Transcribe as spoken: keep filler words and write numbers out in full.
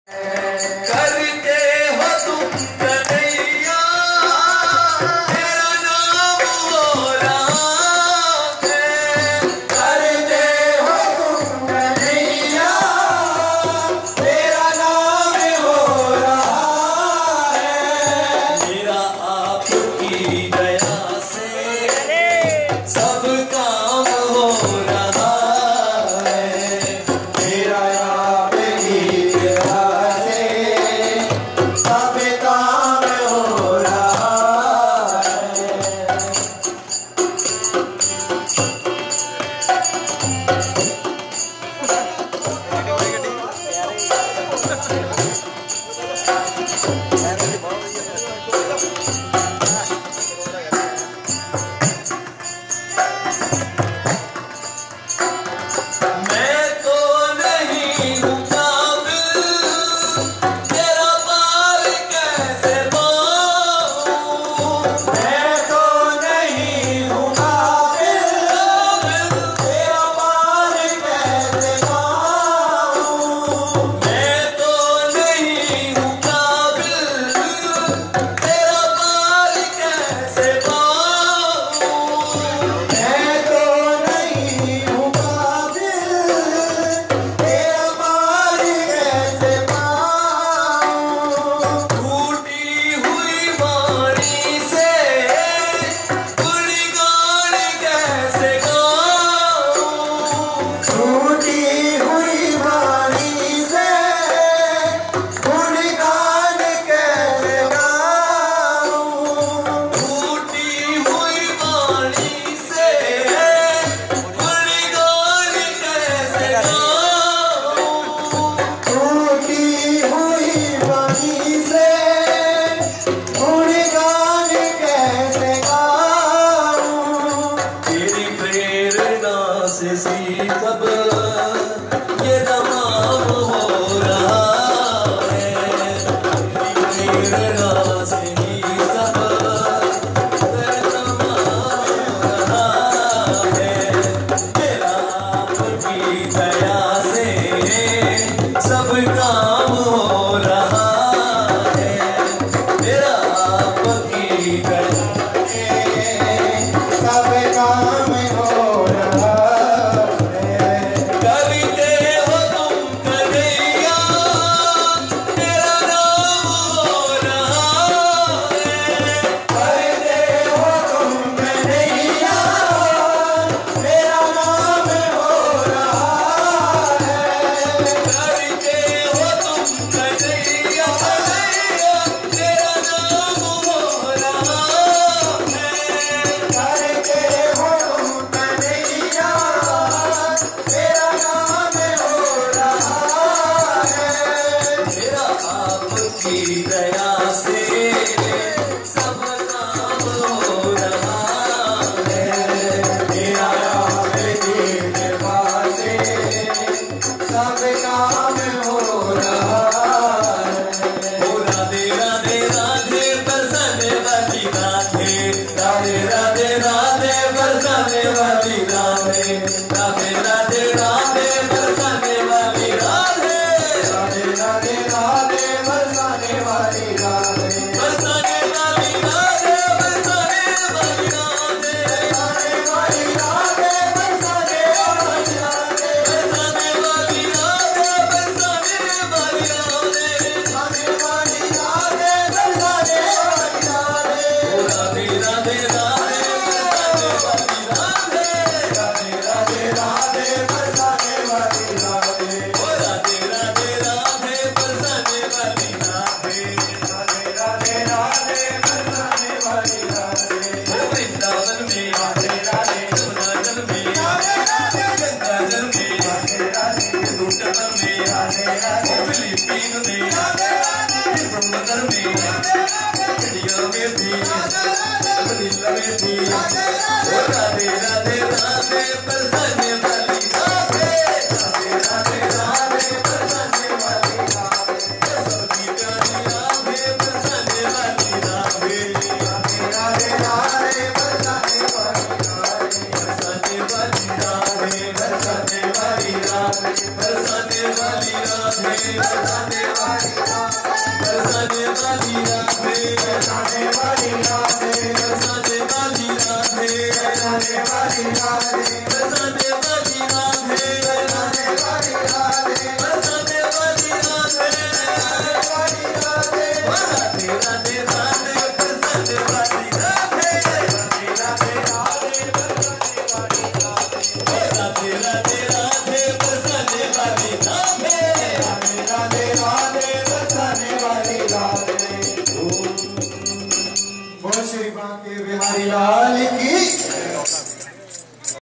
करते हो तुम कन्हैया, तेरा नाम हो राम है। करते हो तुम कन्हैया, तेरा नाम हो रहा है। मेरा आपकी दया से सब काम हो रहा है। मेरा आपकी दया से सब काम हो रहा है। मैं तो नहीं हूँ काबिल, तेरा पार कैसे पाऊँ। मैं तो नहीं हूँ काबिल, तेरा पार कैसे पाऊँ। मैं तो नहीं हूँ काबिल, तेरा पार कैसे पाऊँ। मैं तो नहीं हूँ काबिल, तेरा पार कैसे पाऊँ। टूटी हुई वाणी से गुणगान कैसे गाऊँ। टूटी हुई वाणी से गुणगान कैसे गाऊँ। टूटी हुई वाणी से गुणगान कैसे गाऊँ। टूटी हुई वाणी से गुणगान कैसे गाऊँ। तेरी प्रेरणा से सब ये तमाम हो रहा है। तेरी प्रेरणा से ही सब ये तमाम हो रहा है। तेरा आपकी दया से सब काम हो रहा है। तेरा आपकी दया सब काम हो रहा है। करते हो तुम कन्हैया, तेरा नाम हो रहा है। करते हो तुम कन्हैया, तेरा नाम हो रहा है। करते हो तुम कन्हैया, तेरा नाम हो रहा है। करते हो तुम कन्हैया, तेरा नाम हो रहा है। मेरा आपकी दया से सब काम हो रहा है। तेरा आपकी कृपा से सब काम हो रहा है। ओ राधे राधे राधे बरसाने वाली राधे, राधे राधे राधे बरसाने वाली राधे, राधे राधे राधे बरसाने वाली राधे, राधे राधे राधे बरसाने वाली राधे। बरसाने वाली राधे, बरसाने वाली राधे, बरसाने वाली राधे, बरसाने वाली राधे। बरसाने वाली राधे, बरसाने वाली राधे। बरसाने वाली राधे, बरसाने वाली राधे। ओ राधे राधे राधे बरसाने वाली राधे, राधे राधे राधे बरसाने वाली राधे। ओ राधे राधे राधे बरसाने वाली राधे। राधे राधे राधे बरसाने वाली राधे। वृंदावन में राधे राधे यमुना जल में राधे राधे गंगा जल में राधे राधे दूषण में राधे राधे फिलीपीन में राधे राधे समुद्र में चिड़िया में भी वनीला में भी ओ राधे राधे राधे बरसाने वाली राधे, राधे राधे राधे बरसाने वाली राधे। सबकी प्यारी राधे बरसाने वाली राधे, राधे राधे राधे बरसाने वाली राधे। बरसाने वाली राधे, बरसाने वाली राधे, बरसाने वाली राधे, बरसाने बरसाने वाली राधे बरसाने वाली राधे बरसाने वाली राधे बरसाने वाली राधे